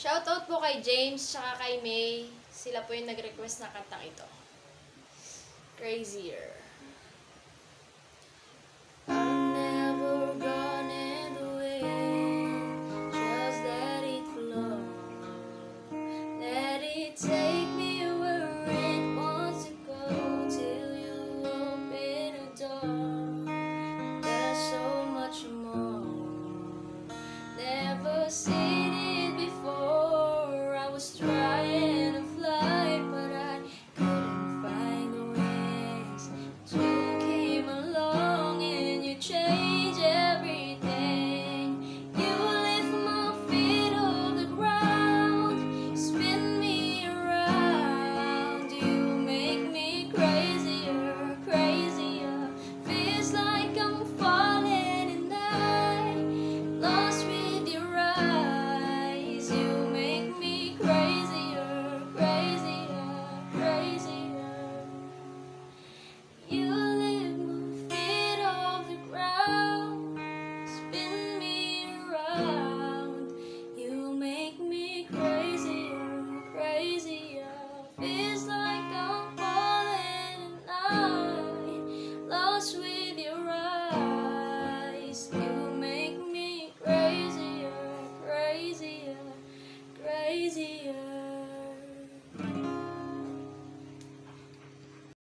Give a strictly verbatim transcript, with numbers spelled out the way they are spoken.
Shoutout po kay James tsaka kay May. Sila po yung nag-request na kantang ito. Crazier. I'm never gonna do it. Just let it flow. Let it take me where it wants to go till you open a door. There's so much more. Never seen it before. I was